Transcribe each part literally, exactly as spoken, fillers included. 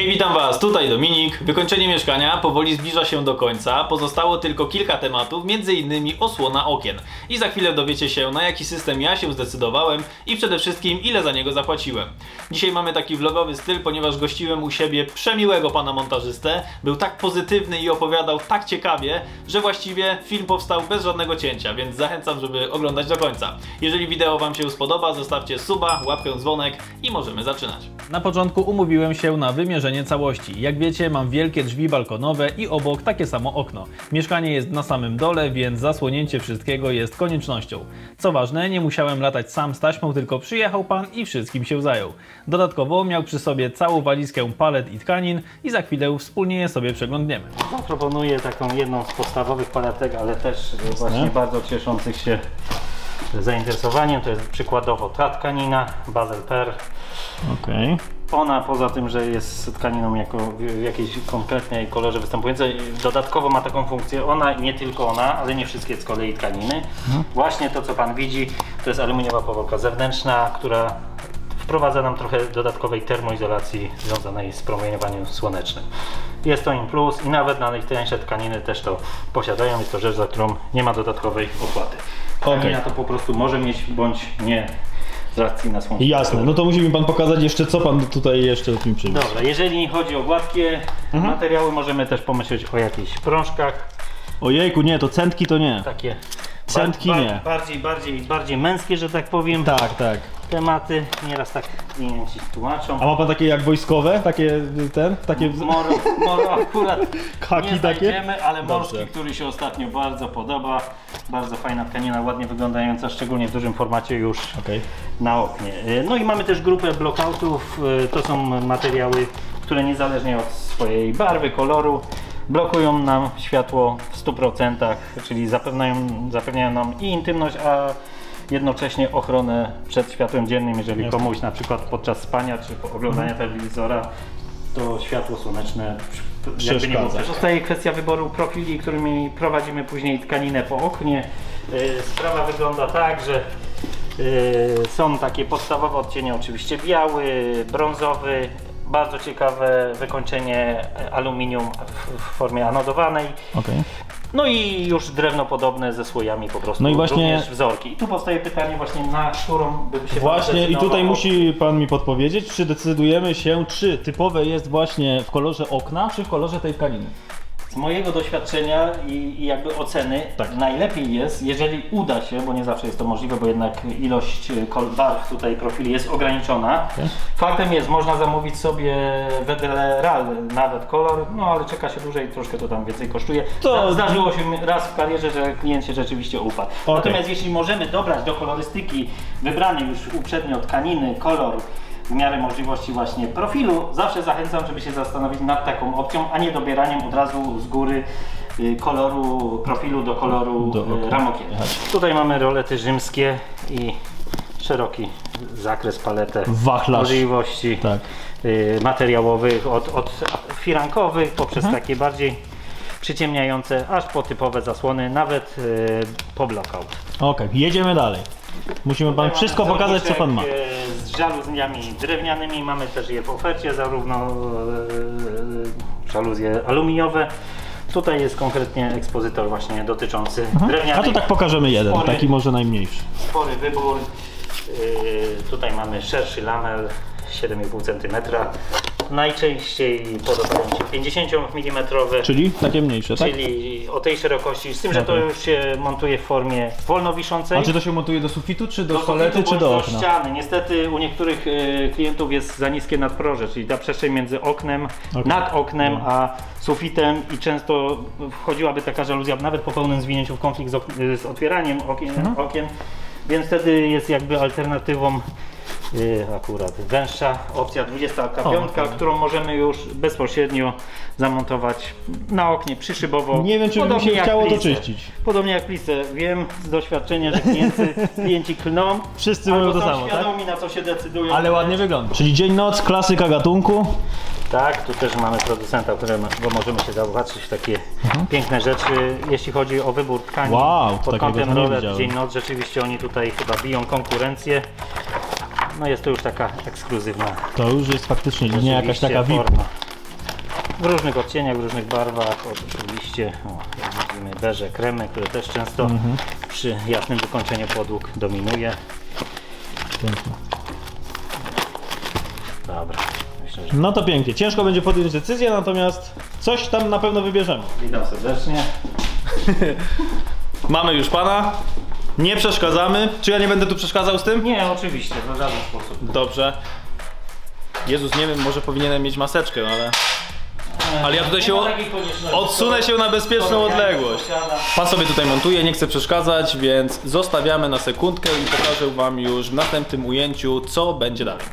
Hej, witam was, tutaj Dominik. Wykończenie mieszkania powoli zbliża się do końca. Pozostało tylko kilka tematów, między innymi osłona okien. I za chwilę dowiecie się, na jaki system ja się zdecydowałem i przede wszystkim ile za niego zapłaciłem. Dzisiaj mamy taki vlogowy styl, ponieważ gościłem u siebie przemiłego pana montażystę. Był tak pozytywny i opowiadał tak ciekawie, że właściwie film powstał bez żadnego cięcia, więc zachęcam, żeby oglądać do końca. Jeżeli wideo wam się spodoba, zostawcie suba, łapkę, dzwonek i możemy zaczynać. Na początku umówiłem się na wymierzenie całości. Jak wiecie, mam wielkie drzwi balkonowe i obok takie samo okno. Mieszkanie jest na samym dole, więc zasłonięcie wszystkiego jest koniecznością. Co ważne, nie musiałem latać sam z taśmą, tylko przyjechał pan i wszystkim się zajął. Dodatkowo miał przy sobie całą walizkę palet i tkanin i za chwilę wspólnie je sobie przeglądniemy. Proponuję taką jedną z podstawowych paletek, ale też właśnie bardzo cieszących się zainteresowaniem. To jest przykładowo ta tkanina Basel Pearl. Okej. Ona poza tym, że jest tkaniną jako w jakiejś konkretnej kolorze występującej, dodatkowo ma taką funkcję, ona i nie tylko ona, ale nie wszystkie z kolei tkaniny. Mhm. Właśnie to, co pan widzi, to jest aluminiowa powłoka zewnętrzna, która wprowadza nam trochę dodatkowej termoizolacji związanej z promieniowaniem słonecznym. Jest to im plus i nawet na najtańsze tkaniny też to posiadają. Jest to rzecz, za którą nie ma dodatkowej opłaty. Tkanina okay. To po prostu może mieć bądź nie z racji na słońce. Jasne, no to musi mi pan pokazać jeszcze, co pan tutaj jeszcze o tym przyniósł. Dobra, jeżeli chodzi o gładkie mhm. materiały, możemy też pomyśleć o jakichś prążkach. Ojejku, nie, to centki to nie. Takie centki bar nie. Bardziej, bardziej, bardziej męskie, że tak powiem. Tak, tak. Tematy, nieraz tak klienci tłumaczą. A ma pan takie jak wojskowe? Takie ten? Takie... Moro, moro akurat Kaki nie znajdziemy, takie? ale morski, który się ostatnio bardzo podoba. Bardzo fajna tkanina, ładnie wyglądająca, szczególnie w dużym formacie już okay. na oknie. No i mamy też grupę blockoutów. To są materiały, które niezależnie od swojej barwy, koloru blokują nam światło w stu procentach, czyli zapewniają, zapewniają nam i intymność, a jednocześnie ochronę przed światłem dziennym, jeżeli Jasne. komuś na przykład podczas spania czy oglądania mhm. telewizora to światło słoneczne jakby nie było. Zostaje kwestia wyboru profili, którymi prowadzimy później tkaninę po oknie. Sprawa wygląda tak, że są takie podstawowe odcienie, oczywiście biały, brązowy, bardzo ciekawe wykończenie aluminium w formie anodowanej. Okay. No i już drewno podobne ze słojami po prostu, no i właśnie również wzorki. I tu powstaje pytanie właśnie, na którą bym się Właśnie i tutaj musi pan mi podpowiedzieć, czy decydujemy się, czy typowe jest właśnie w kolorze okna, czy w kolorze tej tkaniny. Z mojego doświadczenia i, i jakby oceny tak. najlepiej jest, jeżeli uda się, bo nie zawsze jest to możliwe, bo jednak ilość barw tutaj profili jest ograniczona. Okay. Faktem jest, można zamówić sobie wedle ral nawet kolor, no ale czeka się dłużej, troszkę to tam więcej kosztuje. To... Zdarzyło się raz w karierze, że klient się rzeczywiście upadł. Okay. Natomiast jeśli możemy dobrać do kolorystyki wybranej już uprzednio tkaniny, kolor, w miarę możliwości właśnie profilu, zawsze zachęcam, żeby się zastanowić nad taką opcją, a nie dobieraniem od razu z góry koloru profilu do koloru do ramokien. Tutaj mamy rolety rzymskie i szeroki zakres, paletę Wachlarz. możliwości tak. materiałowych, od, od firankowych poprzez mhm. takie bardziej przyciemniające, aż po typowe zasłony, nawet po blockout. Okej, okay, jedziemy dalej. Musimy pan wszystko pokazać, co pan ma. Z żaluzjami drewnianymi, mamy też je w ofercie, zarówno żaluzje aluminiowe. Tutaj jest konkretnie ekspozytor właśnie dotyczący mhm. drewnianych. A to tak pokażemy jeden, spory, taki może najmniejszy. Spory wybór. Yy, tutaj mamy szerszy lamel, siedem i pół centymetra. Najczęściej podobają się pięćdziesięciomilimetrowe. Czyli takie mniejsze, tak? Czyli o tej szerokości, z tym, że to już się montuje w formie wolno wiszącej. A czy to się montuje do sufitu, czy do, do palety, czy do okna? Do ściany. Niestety u niektórych y, klientów jest za niskie nadproże, czyli ta przestrzeń między oknem, okay. nad oknem, no. a sufitem i często wchodziłaby taka żaluzja nawet po pełnym zwinięciu w konflikt z, ok z otwieraniem okien, mhm. okien, więc wtedy jest jakby alternatywą Yy, akurat węższa opcja dwudziesta pięć, okay. którą możemy już bezpośrednio zamontować na oknie przyszybowo. Nie wiem, czy by mi się chciało to czyścić. Podobnie jak plisę. Wiem z doświadczenia, że klienci, klienci klną. Wszyscy mówią to samo, świadomi, tak? na co się decydują. Ale ładnie wygląda. Czyli dzień, noc, klasyka gatunku. Tak, tu też mamy producenta, którego możemy się zobaczyć takie mhm. piękne rzeczy. Jeśli chodzi o wybór tkanin, wow, pod kątem rolet, dzień, noc, rzeczywiście oni tutaj chyba biją konkurencję. No jest to już taka ekskluzywna. To już jest faktycznie linia jakaś taka V I P. Forma. w różnych odcieniach, w różnych barwach. Oczywiście, o, jak widzimy, beże, kremy, które też często mhm. przy jasnym wykończeniu podłóg dominuje. Pięknie. Dobra. Myślę, że... No to pięknie. Ciężko będzie podjąć decyzję, natomiast coś tam na pewno wybierzemy. Witam serdecznie. Mamy już pana. Nie przeszkadzamy. Czy ja nie będę tu przeszkadzał z tym? Nie, oczywiście, w żaden sposób. Dobrze. Jezus, nie wiem, może powinienem mieć maseczkę, ale... Ale ja tutaj się odsunę się na bezpieczną odległość. Pan sobie tutaj montuje, nie chcę przeszkadzać, więc zostawiamy na sekundkę i pokażę wam już w następnym ujęciu, co będzie dalej.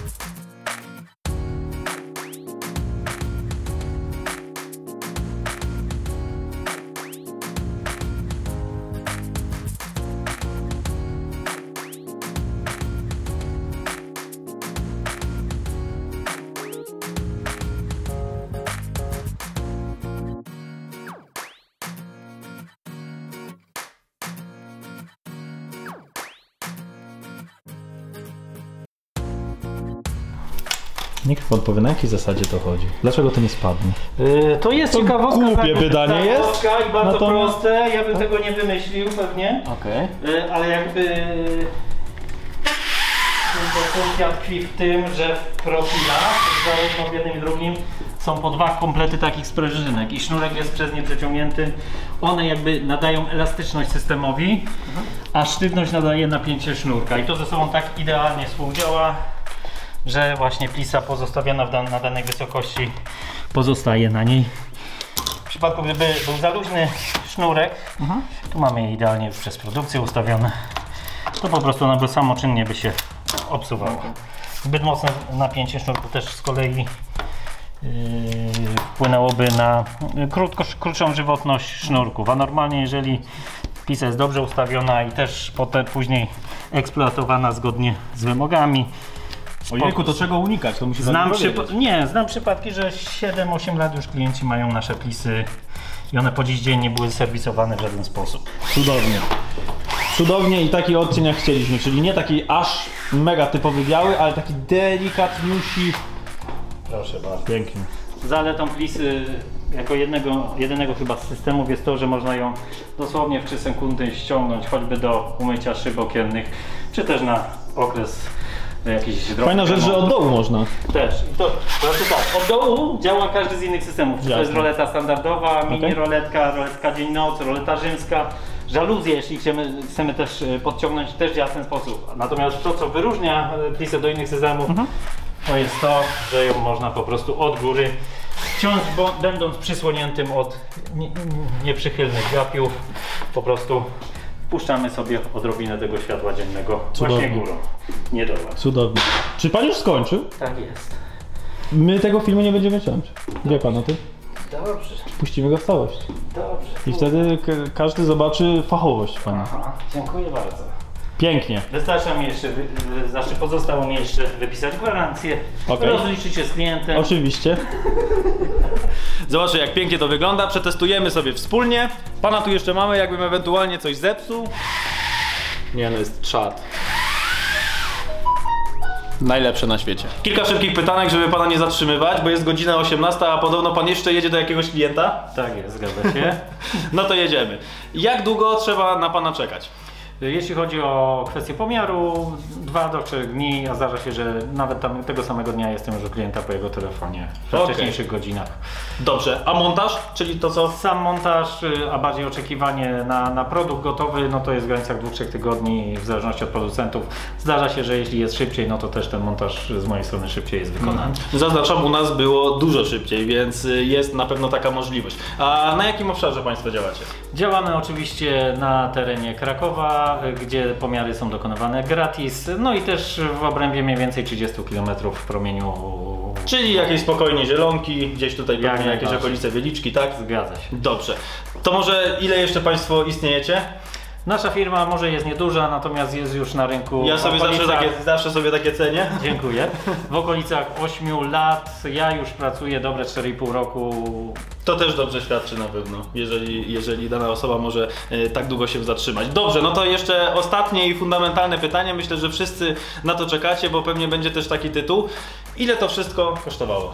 Niech pan powie, na jakiej zasadzie to chodzi? Dlaczego to nie spadnie? Yy, to jest to ciekawostka. Głupie pytanie jest. I bardzo no to... proste. Ja bym tego nie wymyślił pewnie. Okej. Okay. Yy, ale jakby... Koncepcja tkwi w tym, że w profilach, zarówno w jednym i drugim, są po dwa komplety takich sprężynek i sznurek jest przez nie przeciągnięty. One jakby nadają elastyczność systemowi, mhm. a sztywność nadaje napięcie sznurka. I to ze sobą tak idealnie współdziała, że właśnie plisa pozostawiona w dan na danej wysokości pozostaje na niej. W przypadku gdyby był za luźny sznurek, mhm. tu mamy je idealnie już przez produkcję ustawione, to po prostu ona by samoczynnie by się obsuwało. Zbyt mocne napięcie sznurku też z kolei yy, wpłynęłoby na krótko, krótszą żywotność sznurków, a normalnie jeżeli plisa jest dobrze ustawiona i też potem później eksploatowana zgodnie z wymogami. Ojejku, to czego unikać? To musi znam Nie, znam przypadki, że siedem osiem lat już klienci mają nasze plisy i one po dziś dzień nie były serwisowane w żaden sposób. Cudownie. Cudownie i taki odcień jak chcieliśmy, czyli nie taki aż mega typowy biały, ale taki delikatniusi. Proszę bardzo. Pięknie. Zaletą plisy jako jednego, jedynego chyba z systemów jest to, że można ją dosłownie w trzy sekundy ściągnąć choćby do umycia szyb okiennych, czy też na okres jakiś drobny. Fajna rzecz, że od dołu można. Też. To, znaczy tak, od dołu działa każdy z innych systemów. Jasne. To jest roleta standardowa, mini okay. roletka, roletka dzień-noc, roleta rzymska. Żaluzje, jeśli chcemy, chcemy też podciągnąć, też działa w ten sposób. Natomiast to, co wyróżnia plisę do innych systemów, mhm. to jest to, że ją można po prostu od góry wciąż, bo będąc przysłoniętym od nie, nieprzychylnych gapiów, po prostu puszczamy sobie odrobinę tego światła dziennego. Cudownie. Właśnie górą, nie dołem. Cudownie. Czy pan już skończył? Tak jest. My tego filmu nie będziemy ciąć. Wie pan o tym? Dobrze. Puścimy go w całość. Dobrze. I wtedy każdy zobaczy fachowość pana. Aha, dziękuję bardzo. Pięknie. Wystarcza mi jeszcze, znaczy pozostało mi jeszcze wypisać gwarancję, okay. rozliczyć się z klientem. Oczywiście. Zobaczcie, jak pięknie to wygląda, przetestujemy sobie wspólnie. Pana tu jeszcze mamy, jakbym ewentualnie coś zepsuł. Nie no, jest czad. Najlepsze na świecie. Kilka szybkich pytanek, żeby pana nie zatrzymywać, bo jest godzina osiemnasta, a podobno pan jeszcze jedzie do jakiegoś klienta? Tak jest, zgadza się. No to jedziemy. Jak długo trzeba na pana czekać? Jeśli chodzi o kwestię pomiaru, dwa do trzech dni, a zdarza się, że nawet tam tego samego dnia jestem już u klienta po jego telefonie w okay. wcześniejszych godzinach. Dobrze, a montaż? Czyli to co? Sam montaż, a bardziej oczekiwanie na, na produkt gotowy, no to jest w granicach dwóch do trzech tygodni, w zależności od producentów. Zdarza się, że jeśli jest szybciej, no to też ten montaż z mojej strony szybciej jest wykonany. Hmm. Zaznaczam, u nas było dużo szybciej, więc jest na pewno taka możliwość. A na jakim obszarze państwo działacie? Działamy oczywiście na terenie Krakowa, gdzie pomiary są dokonywane gratis, no i też w obrębie mniej więcej trzydziestu kilometrów w promieniu. Czyli jakieś spokojnie Zielonki, gdzieś tutaj jak pewnie jakieś okolice Wieliczki, tak? Zgadza się. Dobrze. To może ile jeszcze państwo istniejecie? Nasza firma może jest nieduża, natomiast jest już na rynku. Ja sobie zawsze takie, zawsze sobie takie cenię. Dziękuję. W okolicach ośmiu lat, ja już pracuję dobre cztery i pół roku. To też dobrze świadczy na pewno, jeżeli, jeżeli dana osoba może e, tak długo się zatrzymać. Dobrze, no to jeszcze ostatnie i fundamentalne pytanie. Myślę, że wszyscy na to czekacie, bo pewnie będzie też taki tytuł. Ile to wszystko kosztowało?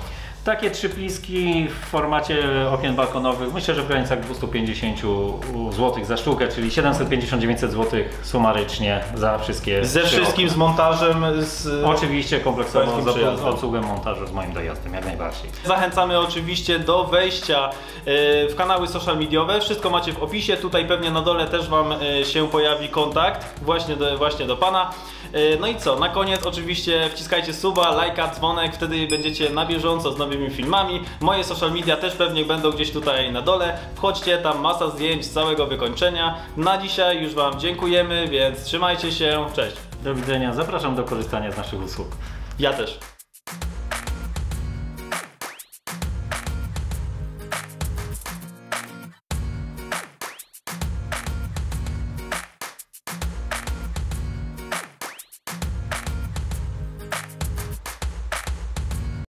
Takie trzy pliski w formacie okien balkonowych, myślę, że w granicach dwieście pięćdziesiąt złotych za sztukę, czyli siedemset pięćdziesiąt do dziewięciu złotych sumarycznie za wszystkie. Ze wszystkim, okna. Z montażem, z... Oczywiście kompleksowo z obsługą montażu, z moim dojazdem, jak najbardziej. Zachęcamy oczywiście do wejścia w kanały social mediowe, wszystko macie w opisie, tutaj pewnie na dole też Wam się pojawi kontakt właśnie do, właśnie do Pana. No i co, na koniec oczywiście wciskajcie suba, lajka, dzwonek, wtedy będziecie na bieżąco z nowymi filmami. Moje social media też pewnie będą gdzieś tutaj na dole. Wchodźcie, tam masa zdjęć z całego wykończenia. Na dzisiaj już Wam dziękujemy, więc trzymajcie się, cześć. Do widzenia, zapraszam do korzystania z naszych usług. Ja też.